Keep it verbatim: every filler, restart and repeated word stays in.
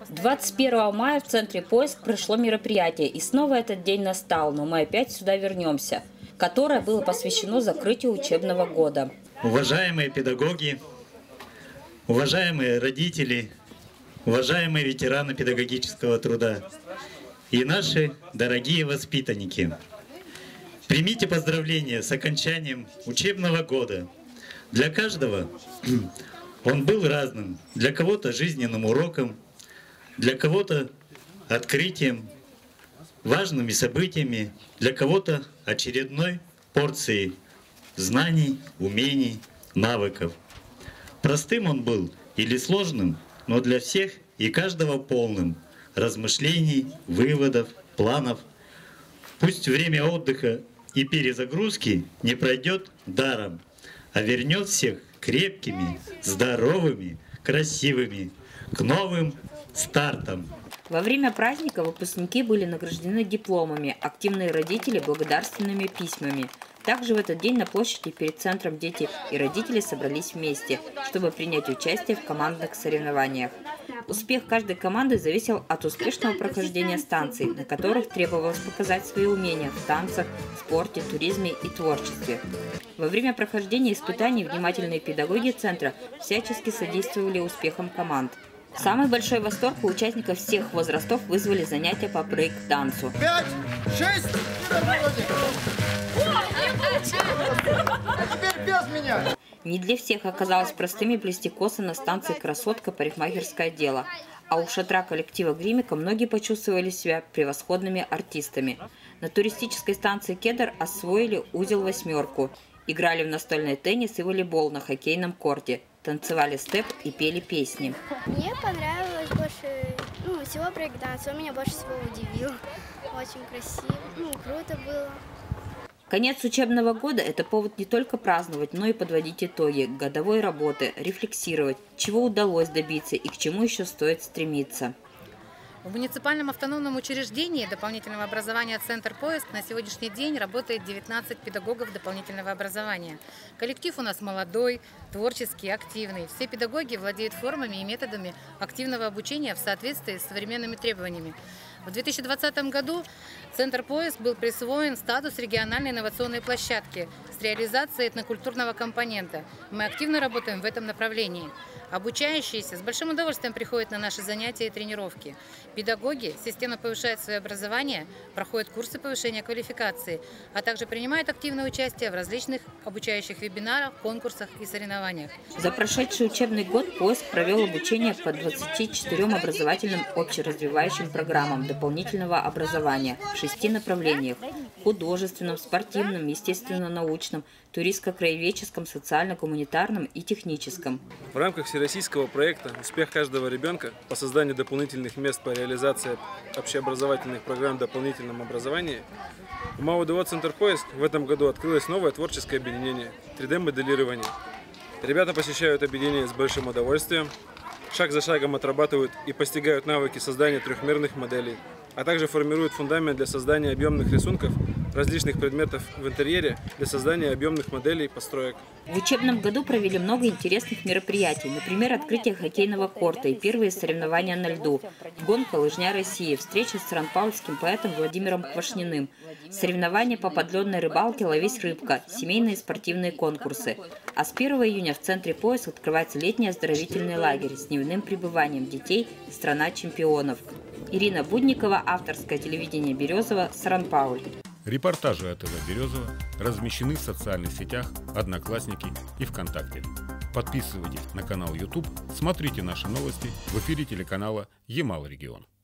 двадцать первого мая в центре «Поиск» прошло мероприятие, и снова этот день настал, но мы опять сюда вернемся, которое было посвящено закрытию учебного года. Уважаемые педагоги, уважаемые родители, уважаемые ветераны педагогического труда и наши дорогие воспитанники, примите поздравления с окончанием учебного года. Для каждого он был разным, для кого-то жизненным уроком, для кого-то открытием, важными событиями, для кого-то очередной порцией знаний, умений, навыков. Простым он был или сложным, но для всех и каждого полным размышлений, выводов, планов. Пусть время отдыха и перезагрузки не пройдет даром, а вернет всех крепкими, здоровыми, красивыми, к новым стартам. Во время праздника выпускники были награждены дипломами, активные родители – благодарственными письмами. Также в этот день на площади перед центром дети и родители собрались вместе, чтобы принять участие в командных соревнованиях. Успех каждой команды зависел от успешного прохождения станций, на которых требовалось показать свои умения в танцах, спорте, туризме и творчестве. Во время прохождения испытаний внимательные педагоги центра всячески содействовали успехам команд. Самый большой восторг у участников всех возрастов вызвали занятия по брейк-дансу. Пять, шесть, а теперь без меня. Не для всех оказалось простыми плести косы на станции «Красотка. Парикмахерское дело». А у шатра коллектива «Гримика» многие почувствовали себя превосходными артистами. На туристической станции «Кедр» освоили узел-восьмерку, играли в настольный теннис и волейбол на хоккейном корте, танцевали степ и пели песни. Мне понравилось больше ну, всего брейк-данс, он меня больше всего удивил. Очень красиво, ну, круто было. Конец учебного года – это повод не только праздновать, но и подводить итоги годовой работы, рефлексировать, чего удалось добиться и к чему еще стоит стремиться. В муниципальном автономном учреждении дополнительного образования «Центр Поиск» на сегодняшний день работает девятнадцать педагогов дополнительного образования. Коллектив у нас молодой, творческий, активный. Все педагоги владеют формами и методами активного обучения в соответствии с современными требованиями. В две тысячи двадцатом году Центр Поиск был присвоен статус региональной инновационной площадки с реализацией этнокультурного компонента. Мы активно работаем в этом направлении. Обучающиеся с большим удовольствием приходят на наши занятия и тренировки. Педагоги системно повышают свое образование, проходят курсы повышения квалификации, а также принимают активное участие в различных обучающих вебинарах, конкурсах и соревнованиях. За прошедший учебный год Поиск провел обучение по двадцати четырем образовательным общеразвивающим программам дополнительного образования в шести направлениях – художественном, спортивном, естественно-научном, туристско-краеведческом, социально-гуманитарном и техническом. В рамках всероссийского проекта «Успех каждого ребенка» по созданию дополнительных мест по реализации общеобразовательных программ в дополнительном образовании у МАУ-ДО «Центр Поиск» в этом году открылось новое творческое объединение три дэ моделирование. Ребята посещают объединение с большим удовольствием, шаг за шагом отрабатывают и постигают навыки создания трехмерных моделей, а также формируют фундамент для создания объемных рисунков различных предметов в интерьере для создания объемных моделей построек. В учебном году провели много интересных мероприятий, например, открытие хоккейного корта и первые соревнования на льду, гонка «Лыжня России», встреча с ранпаульским поэтом Владимиром Квашниным, соревнования по подледной рыбалке «Ловись рыбка», семейные спортивные конкурсы. А с первого июня в Центре Поиск открывается летний оздоровительный лагерь с дневным пребыванием детей «Страна чемпионов». Ирина Будникова, авторское телевидение Березова, Саран-Пауль. Репортажи от ТВ Березова размещены в социальных сетях «Одноклассники» и ВКонтакте. Подписывайтесь на канал YouTube, смотрите наши новости в эфире телеканала Ямал-Регион.